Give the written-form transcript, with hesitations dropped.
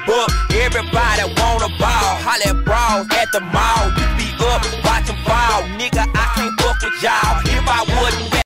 book. Everybody wanna ball. Holla at bras at the mall. You be up, watch 'em fall. Nigga, I